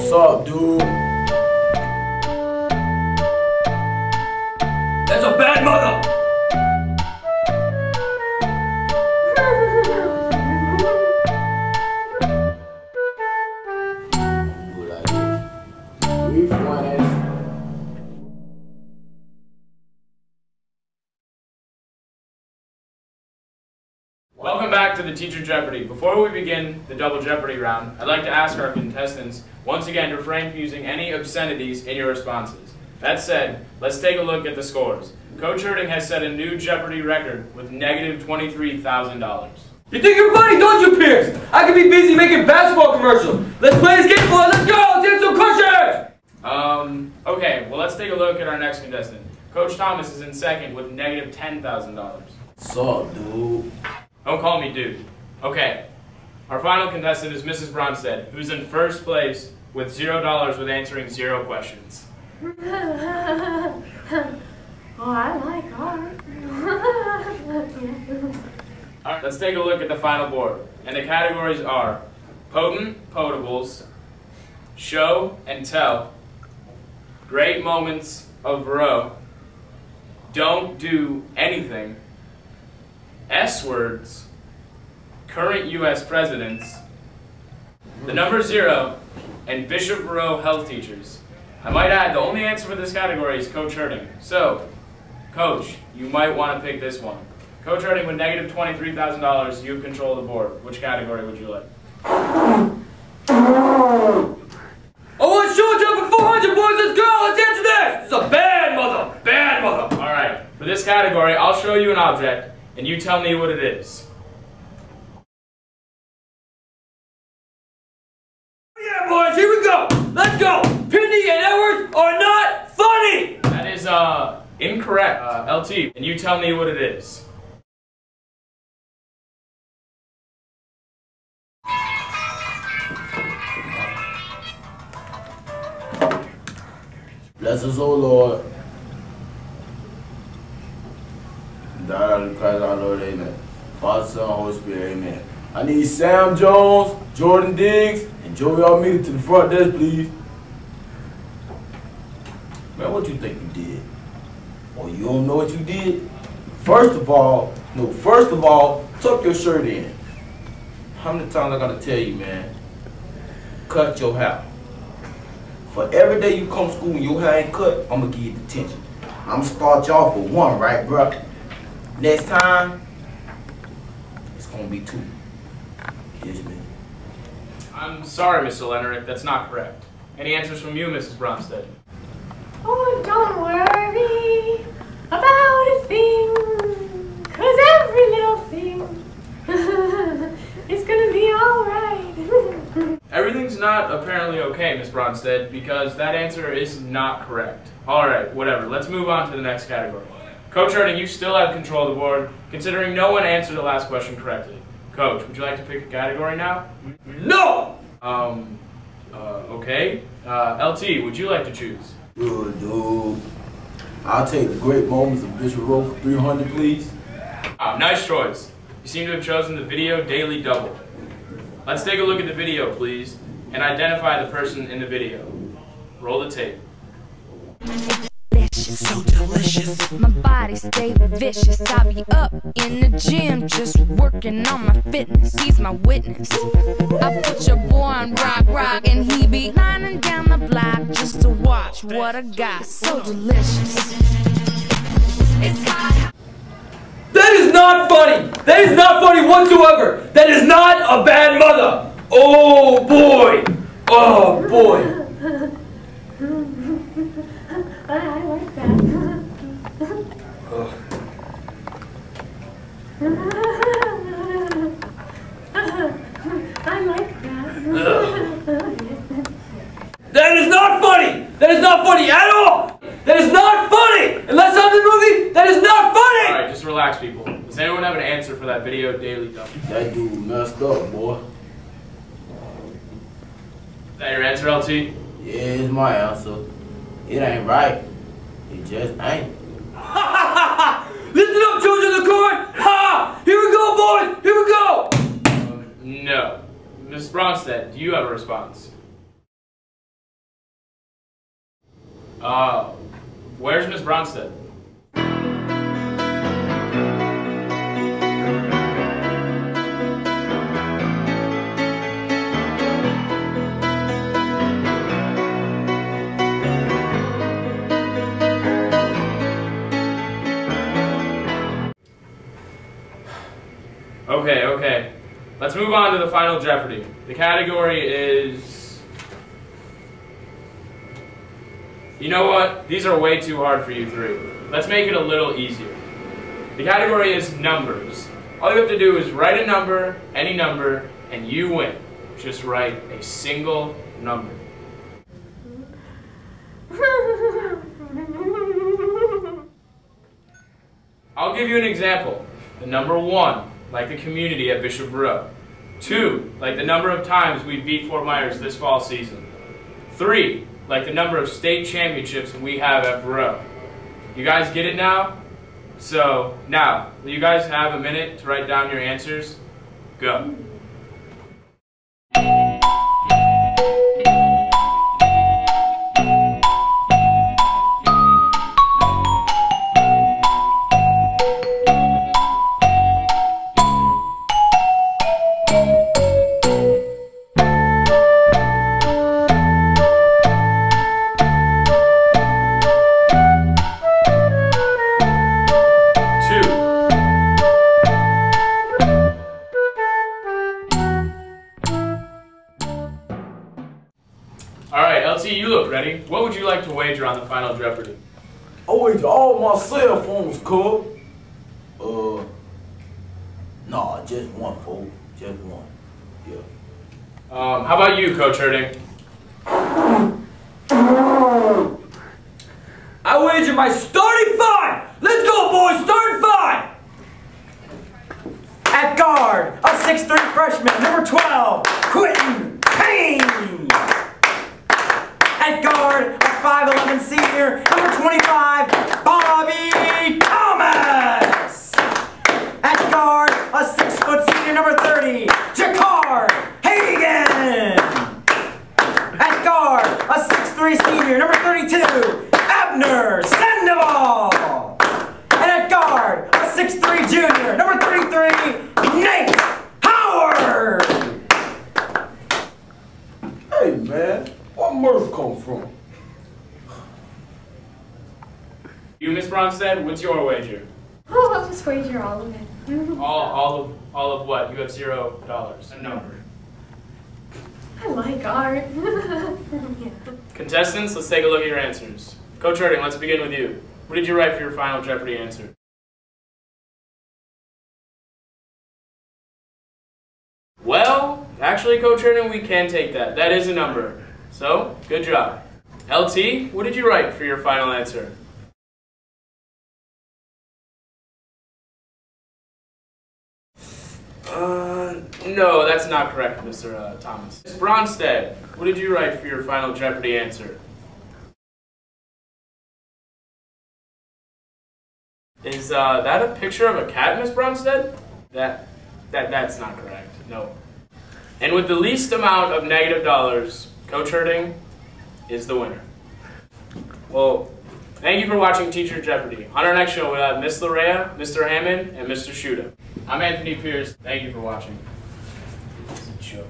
What's up, dude? That's a bad mother! Welcome back to the Teacher Jeopardy! Before we begin the Double Jeopardy round, I'd like to ask our contestants once again to refrain from using any obscenities in your responses. That said, let's take a look at the scores. Coach Herding has set a new Jeopardy record with negative $23,000. You think you're funny, don't you, Pierce? I could be busy making basketball commercials. Let's play this game, boys. Let's go. Let's get some cushions. Okay, well let's take a look at our next contestant. Coach Thomas is in second with negative $10,000. What's up, dude? Don't call me dude. Okay, our final contestant is Mrs. Bronsted, who's in first place with $0 with answering 0 questions. Oh, I like art. Alright, let's take a look at the final board. And the categories are potent potables, show and tell, great moments of Roe, don't do anything, S words, current U.S. presidents, the number 0, and Bishop Moreau health teachers. I might add, the only answer for this category is Coach Herding. So, Coach, you might want to pick this one. Coach Herding with negative $23,000, you control the board. Which category would you like? I want show and tell for 400, boys. Let's go. Let's answer this. It's a bad mother. Bad mother. Alright, for this category, I'll show you an object, and you tell me what it is. Yeah, boys, here we go. Let's go. Pitney and Edwards are not funny. That is, incorrect. LT, and you tell me what it is. Bless us, O Lord. God of Christ our Lord, amen. Father, Son, Holy Spirit, amen. I need Sam Jones, Jordan Diggs, and Joey Almeida to the front desk, please. Man, what you think you did? Oh, you don't know what you did? First of all, tuck your shirt in. How many times I gotta tell you, man? Cut your hair. For every day you come to school and your hair ain't cut, I'm gonna give you detention. I'm gonna start you off with 1, right, bruh? Next time, it's gonna be 2. Yes, man. I'm sorry, Mr. Lenerick, that's not correct. Any answers from you, Mrs. Bronsted? Oh, don't worry about a thing, 'cause every little thing is gonna be alright. Everything's not apparently okay, Miss Bronsted, because that answer is not correct. Alright, whatever. Let's move on to the next category. Coach Herding, you still have control of the board, considering no one answered the last question correctly. Coach, would you like to pick a category now? No. Okay. LT, would you like to choose? Good, dude. I'll take the great moments of Bishop Rowe for 300, please. Nice choice. You seem to have chosen the Video Daily Double. Let's take a look at the video, please, and identify the person in the video. Roll the tape. So delicious. My body stay vicious. I be up in the gym just working on my fitness. He's my witness. I put your boy on rock, and he be lining down the block just to watch what I got. So delicious. It's hot. That is not funny. That is not funny whatsoever. That is not a bad mother. Oh boy. Oh boy. I like that. I like that. That is not funny. That is not funny at all. That is not funny. Unless I'm in the movie, that is not funny. Alright, just relax, people. Does anyone have an answer for that Video Daily Double? That dude messed up, boy. Is that your answer, LT? Yeah, it's my answer. It ain't right. It just ain't. Listen up, children of the court. Ha! Here we go, boys. Here we go. No. Ms. Bronsted, do you have a response? Where's Miss Bronstead? Okay. Let's move on to the final Jeopardy. The category is... You know what? These are way too hard for you three. Let's make it a little easier. The category is numbers. All you have to do is write a number, any number, and you win. Just write a single number. I'll give you an example. The number 1, like the community at Bishop Rowe. 2, like the number of times we beat Fort Myers this fall season. 3, like the number of state championships we have at Rowe. You guys get it now? So, now, will you guys have a minute to write down your answers? Go. You look ready. What would you like to wager on the final Jeopardy? I wager all my cell phones, cuz. Nah, just one, folks. Just one. Yeah. How about you, Coach Herding? I wager my starting 5! Let's go, boys! Starting 5! At guard, a 6'3" freshman, number 12, Quentin Payne! At guard, a 5'11" senior, number 25, Bobby Thomas! At guard, a 6' senior, number 30, Jakar Hagan! At guard, a 6'3" senior, number 32, Abner Sandoval! And at guard, a 6'3" junior, number 33, Nate Howard! Hey, man. Where Murph come from? You, Miss Bronstead, what's your wager? Oh, I'll just wager all of it. All of what? You have $0. A number. I like art. Yeah. Contestants, let's take a look at your answers. Coach Herding, let's begin with you. What did you write for your final Jeopardy answer? Well, actually, Coach Herding, we can take that. That is a number. So, good job. LT, what did you write for your final answer? No, that's not correct, Mr. Thomas. Ms. Bronstead, what did you write for your final Jeopardy answer? Is that a picture of a cat, Ms. Bronstead? That's not correct, no. And with the least amount of negative dollars, Coach Herding is the winner. Well, thank you for watching Teacher Jeopardy. On our next show, we'll have Miss Larea, Mr. Hammond, and Mr. Shuda. I'm Anthony Pierce. Thank you for watching. It's a joke.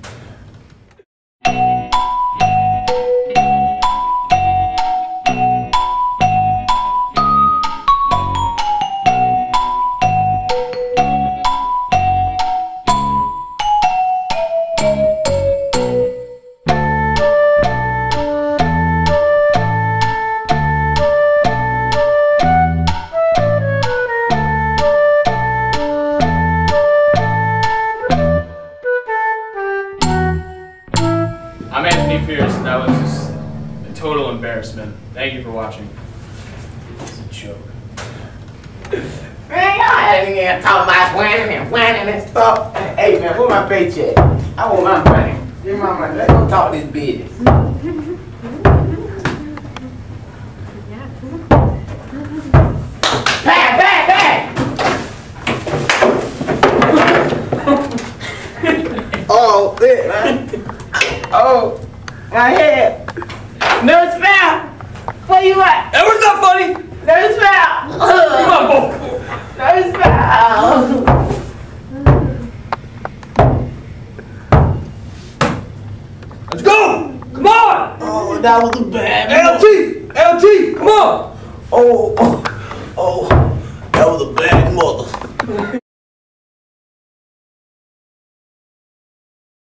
I'm Anthony Pierce. That was just a total embarrassment. Thank you for watching. It's a joke. Man, y'all ain't even talking about whining and stuff. Hey, man, where's my paycheck? I want my money. Give me my money. Let's go talk this business. Back! Oh, shit, man. Oh, my head. No spell. That was a bad LT! LT! Come on! Oh, that was a bad mother.